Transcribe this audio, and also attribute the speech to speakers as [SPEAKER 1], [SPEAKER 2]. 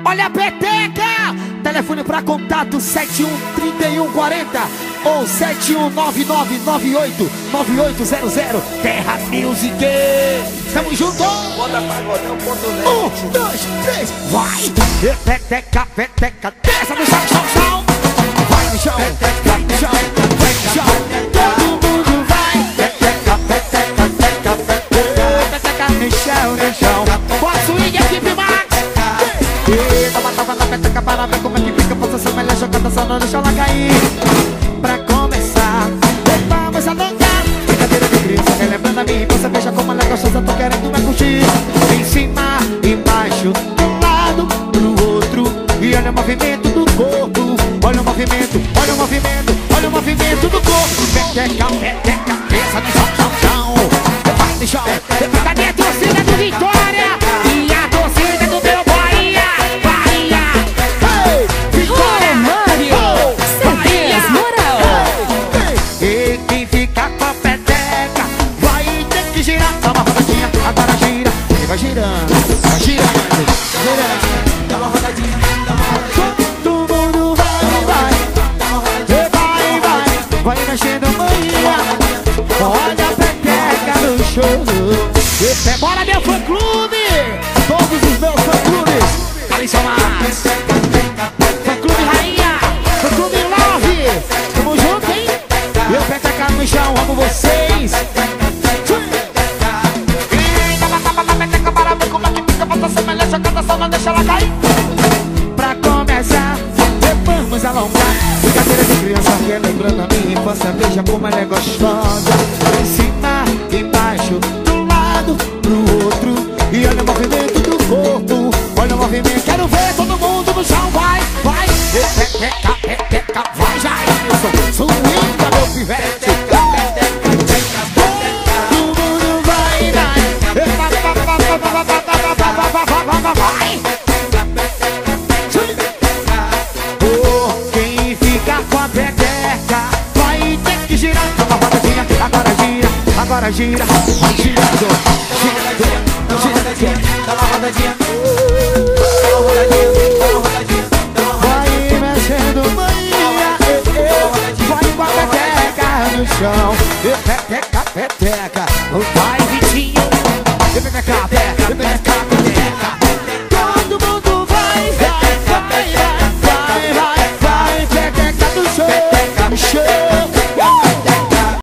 [SPEAKER 1] Olha a peteca! Telefone pra contato 713140 ou 7199989800. Terra Music. Tamo junto!
[SPEAKER 2] Bota pagodão.net.
[SPEAKER 1] 1, 2, 3, vai! Peteca, peteca, desce no chão, chão, chão. Vai no chão, vai no chão, vai no chão. Todo mundo vai. Peteca, peteca, peteca, peteca, peteca no chão, no chão. Bota swing, equipe Max. Toma, toma na peteca para ver como é que fica. Posição melhor, jogada só não deixa ela cair. Pra começar, vamos a dançar. Brincadeira de criança, relembrando a minha infância. Veja como ela é gostosa, tô querendo me curtir. Em cima, embaixo, do lado, pro outro. E olha o movimento do corpo. Olha o movimento, olha o movimento, olha o movimento do corpo. Peteca, peteca, pensa no chão, chão, chão. Vai no chão, cadê a torcida do Vitória? E a torcida do meu Bahia, Bahia. Hey, Vitória,
[SPEAKER 3] Mário,
[SPEAKER 1] Bahia,
[SPEAKER 3] moral.
[SPEAKER 1] E quem fica com a peteca vai ter que girar. Dá uma rodadinha, agora gira. Ele vai girando, vai girando, girando.
[SPEAKER 2] Dá uma rodadinha, dá uma rodadinha.
[SPEAKER 1] Todo mundo vai, vai. Vai mexendo manhã. Olha a peteca no show. Bora meu fã clube. Todos os meus fã clubes. Alisson Max, fã clube Rainha, fã clube Love. Tamo junto, hein? E eu peteca no chão, amo vocês. Peteca para ver como é que fica. Bota essa melhor jogada, só não deixa ela cair. Pra começar, vamos alongar. Brincadeira de criança, relembrando a minha infância. Veja como ela é gostosa. Em cima, embaixo, do lado, pro outro. E olha o movimento do corpo. Olha o movimento, quero ver todo mundo no chão. Vai, vai. Peteca, peteca, vai Jailson. Swinga, meu pivete. Todo mundo vai, vai. Vai. Quem fica com a peteca vai ter que girar. Dá uma rodadinha, agora gira, agora gira. Vai girando, girando, girando.
[SPEAKER 2] Dá uma rodadinha, dá uma rodadinha, dá uma rodadinha, dá uma rodadinha.
[SPEAKER 1] Vai mexendo manhã. Vai com a peteca no chão. Peteca, peteca. Vai Vitinho. Peteca, peteca, peteca.